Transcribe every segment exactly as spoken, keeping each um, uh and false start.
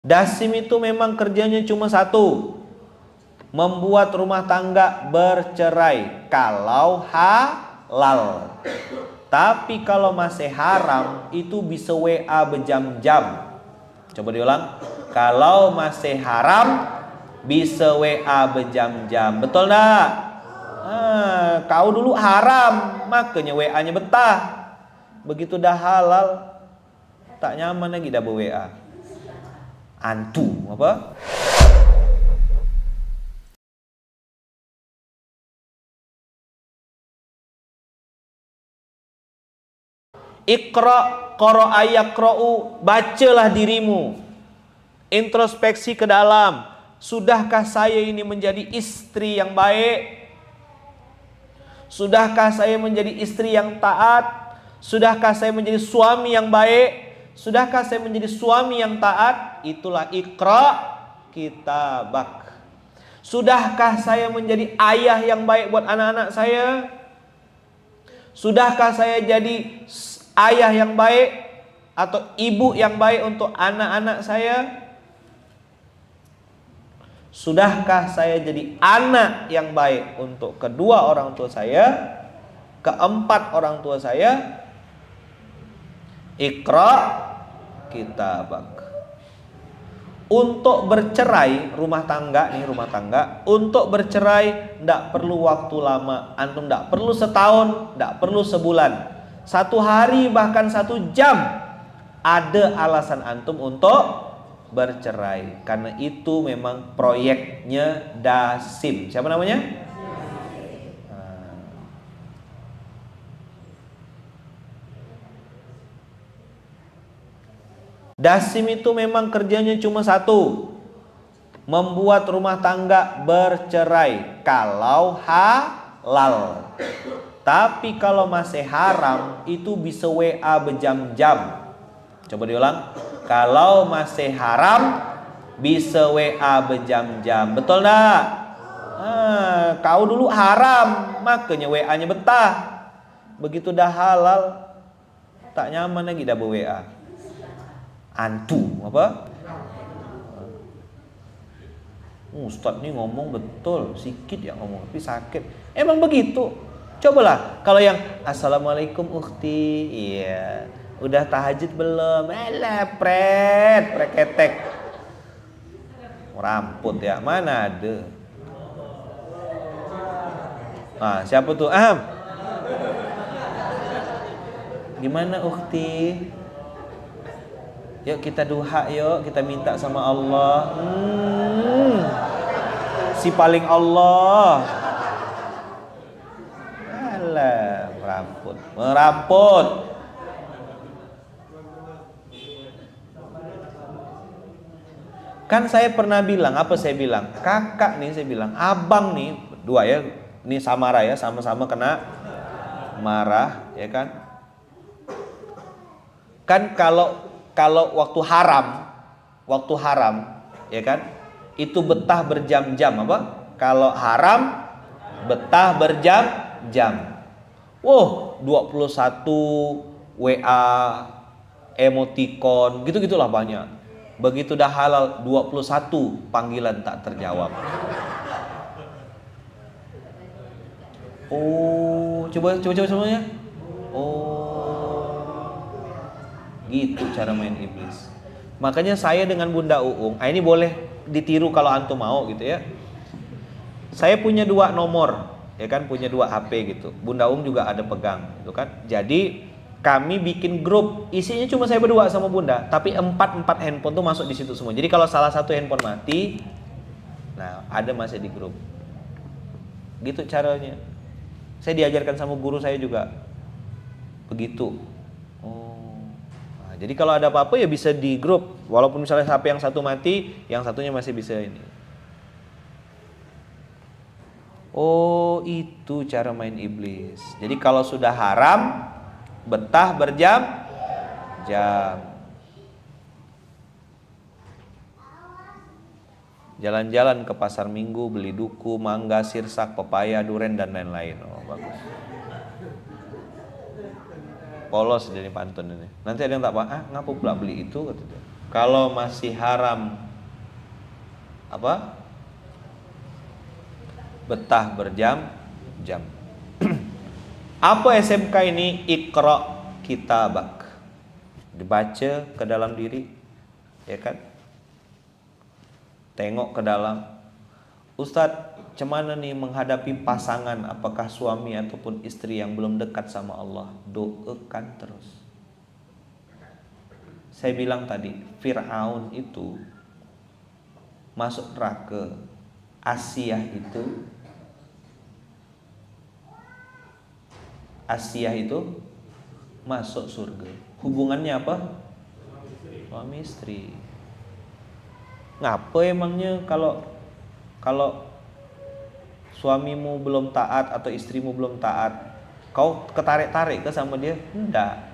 Dasim itu memang kerjanya cuma satu, membuat rumah tangga bercerai kalau halal. Tapi kalau masih haram itu bisa W A berjam-jam. Coba diulang. Kalau masih haram bisa W A berjam-jam. Betul enggak? Ah, kau dulu haram, makanya W A-nya betah. Begitu dah halal, tak nyaman lagi dah ber-W A. Antum apa? Iqra qara'a yaqra'u, bacalah dirimu. Introspeksi ke dalam. Sudahkah saya ini menjadi istri yang baik? Sudahkah saya menjadi istri yang taat? Sudahkah saya menjadi suami yang baik? Sudahkah saya menjadi suami yang taat? Itulah iqra kitabak. Sudahkah saya menjadi ayah yang baik buat anak-anak saya? Sudahkah saya jadi ayah yang baik atau ibu yang baik untuk anak-anak saya? Sudahkah saya jadi anak yang baik untuk kedua orang tua saya, keempat orang tua saya? Iqra kitabak. Untuk bercerai rumah tangga nih rumah tangga, untuk bercerai tidak perlu waktu lama. Antum tidak perlu setahun, tidak perlu sebulan, satu hari bahkan satu jam. Ada alasan antum untuk bercerai, karena itu memang proyeknya Dasim. Siapa namanya? Dasim itu memang kerjanya cuma satu, membuat rumah tangga bercerai kalau halal. Tapi kalau masih haram itu bisa W A berjam-jam. Coba diulang. Kalau masih haram bisa W A berjam-jam. Betul enggak? Ah, kau dulu haram, makanya W A-nya betah. Begitu dah halal, tak nyaman lagi dah ber-W A. Antum apa? Ustaz nih ngomong betul, sikit ya ngomong tapi sakit. Emang begitu. Cobalah kalau yang assalamualaikum ukhti, iya. Udah tahajud belum? Elah pret, preketek. Ramput ya, mana ada. Ah, siapa tuh? Aham. Gimana ukhti? Yuk kita duha, yuk kita minta sama Allah. Hmm, si paling Allah. Alah, meramput, meramput. Kan saya pernah bilang, apa saya bilang? Kakak nih saya bilang, abang nih, dua ya, ini samara ya, sama-sama kena marah, ya kan? Kan kalau Kalau waktu haram, waktu haram, ya kan, itu betah berjam-jam apa? Kalau haram, betah berjam-jam. Wow, dua puluh satu W A, emoticon, gitu-gitulah banyak. Begitu dah halal, dua puluh satu panggilan tak terjawab. Oh, coba coba coba semuanya. Oh. Gitu cara main iblis. Makanya saya dengan Bunda Uung, ah ini boleh ditiru kalau antum mau gitu ya. Saya punya dua nomor, ya kan, punya dua H P gitu. Bunda Uung juga ada pegang, gitu kan. Jadi kami bikin grup, isinya cuma saya berdua sama Bunda, tapi empat empat handphone tuh masuk di situ semua. Jadi kalau salah satu handphone mati, nah ada masih di grup. Gitu caranya. Saya diajarkan sama guru saya juga begitu. Jadi kalau ada apa-apa ya bisa di grup. Walaupun misalnya H P yang satu mati, yang satunya masih bisa ini. Oh, itu cara main iblis. Jadi kalau sudah haram, betah berjam-jam. Jalan-jalan ke pasar minggu, beli duku, mangga, sirsak, pepaya, duren, dan lain-lain. Oh, bagus. Polos jadi pantun ini. Nanti ada yang tak apa, ah ngapa pula beli itu? Kata dia. Kalau masih haram apa? Betah berjam-jam. Apa S M K ini? Iqra kitabak. Dibaca ke dalam diri, ya kan? Tengok ke dalam. Ustadz, cemana nih menghadapi pasangan, apakah suami ataupun istri yang belum dekat sama Allah? Doakan terus. Saya bilang tadi, Fir'aun itu masuk neraka, Asiyah itu Asiyah itu masuk surga. Hubungannya apa? Suami istri. Ngapa emangnya kalau kalau suamimu belum taat atau istrimu belum taat, kau ketarik-tarik ke sama dia? Enggak.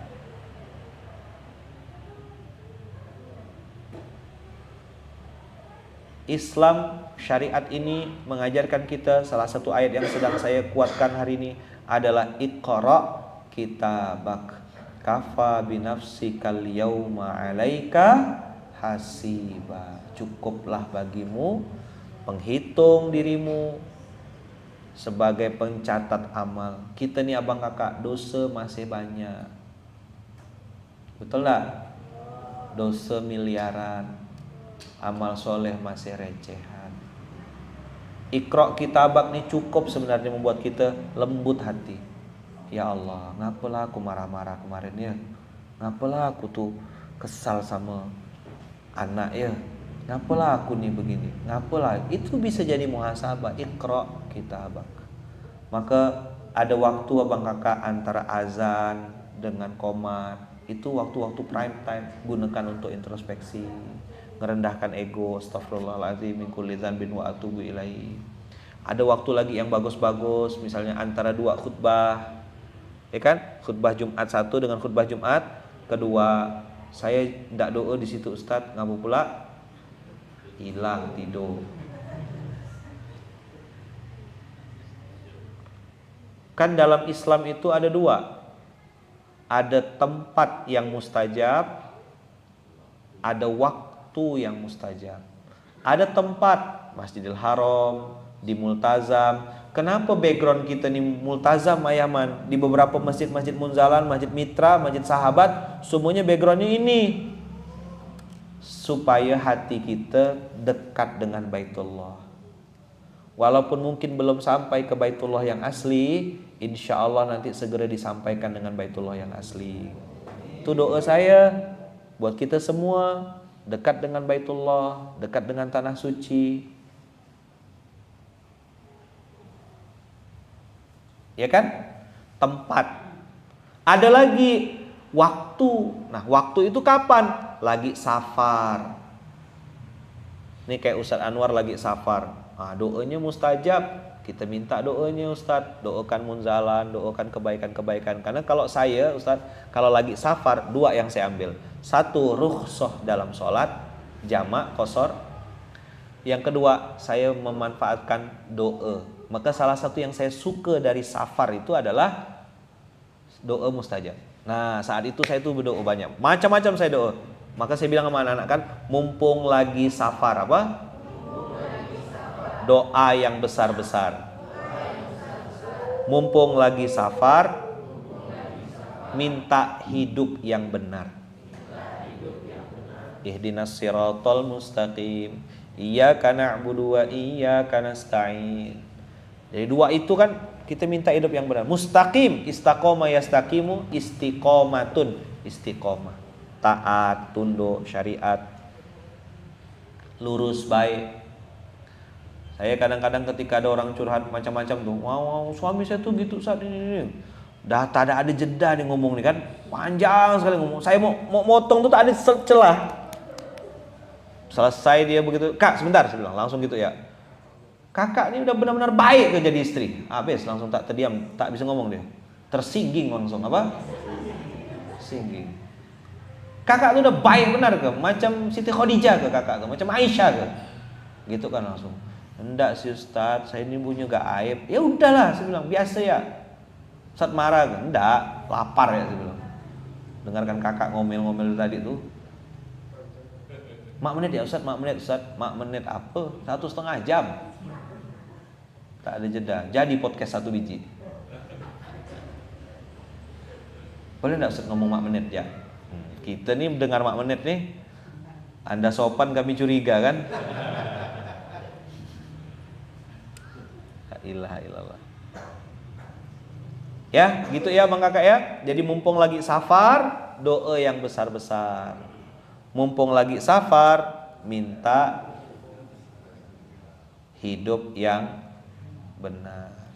Islam syariat ini mengajarkan kita, salah satu ayat yang sedang saya kuatkan hari ini adalah Iqra kitabak kafa binafsikal yauma 'alaika hasiba. Cukuplah bagimu penghitung dirimu sebagai pencatat amal. Kita nih abang kakak dosa masih banyak. Betul tak? Dosa miliaran. Amal soleh masih recehan. Iqra kitabak nih cukup sebenarnya membuat kita lembut hati. Ya Allah, ngapalah aku marah-marah kemarin ya? Ngapalah aku tuh kesal sama anak ya? Ngapalah aku nih begini? Ngapalah? Itu bisa jadi muhasabah. Iqra kitabak. Maka ada waktu abang kakak antara azan dengan qomat. Itu waktu-waktu prime time. Gunakan untuk introspeksi, ngerendahkan ego, astagfirullahaladzim min kulli dzanbin wa atubu ilaihi. Ada waktu lagi yang bagus-bagus, misalnya antara dua khutbah, ya kan? Khutbah Jumat satu dengan khutbah Jumat kedua. Saya tidak doa di situ Ustadz, ngapa pula? Hilang tidur. Kan dalam Islam itu ada dua. Ada tempat yang mustajab, ada waktu yang mustajab. Ada tempat, Masjidil Haram, di Multazam. Kenapa background kita nih Multazam Ayaman? Di beberapa masjid-masjid Munzalan, Masjid Mitra, Masjid Sahabat, semuanya backgroundnya ini, supaya hati kita dekat dengan Baitullah. Walaupun mungkin belum sampai ke Baitullah yang asli, insya Allah nanti segera disampaikan dengan Baitullah yang asli. Itu doa saya buat kita semua, dekat dengan Baitullah, dekat dengan tanah suci. Ya kan? Tempat. Ada lagi waktu. Nah, waktu itu kapan? Lagi safar. Ini kayak Ustadz Anwar lagi safar. Nah, doanya mustajab. Kita minta doanya Ustadz. Doakan munzalan, doakan kebaikan-kebaikan. Karena kalau saya Ustadz, kalau lagi safar, dua yang saya ambil. Satu, rukhsah dalam sholat, jamak, qashar. Yang kedua, saya memanfaatkan doa. Maka salah satu yang saya suka dari safar itu adalah doa mustajab. Nah, saat itu saya tuh berdoa banyak. Macam-macam saya doa. Maka saya bilang sama anak-anak kan, mumpung lagi safar apa? Doa yang besar-besar. Mumpung lagi safar, minta hidup yang benar. Ihdinas siratal mustaqim. Iyyaka na'budu wa iyyaka nasta'in. Jadi dua itu kan kita minta hidup yang benar. Mustaqim, istaqoma yastaqimu, istiqomatun, istiqomah. Taat, tunduk, syariat, lurus, baik. Saya kadang-kadang ketika ada orang curhat macam-macam tuh, wow, wow suami saya tuh gitu saat ini, ini. Dah tak ada ada jeda nih ngomong nih kan, panjang sekali ngomong. Saya mau mau motong tuh tak ada celah. Selesai dia begitu, kak sebentar, saya bilang langsung gitu ya. Kakak ini udah benar-benar baik ke jadi istri. Habis langsung tak terdiam, tak bisa ngomong dia. Tersingging langsung apa? Singging. Kakak tuh udah baik benar ke, macam Siti Khadijah ke kakak ke, macam Aisyah ke. Gitu kan langsung. Enggak sih Ustadz, saya ini punya gak aib. Ya udahlah, saya bilang biasa ya. Ustadz marah ke? Enggak, lapar ya saya bilang. Dengarkan kakak ngomel-ngomel tadi tuh. Mak menit ya Ustaz, mak menit Ustaz, mak menit apa? Satu setengah jam. Tak ada jeda. Jadi podcast satu biji. Boleh enggak Ustaz ngomong mak menit ya? Hmm, kita nih dengar mak menit nih. Anda sopan kami curiga kan? La ilaha illallah. Ya, gitu ya Bang Kakak ya. Jadi mumpung lagi safar, doa yang besar-besar. Mumpung lagi safar, minta hidup yang benar.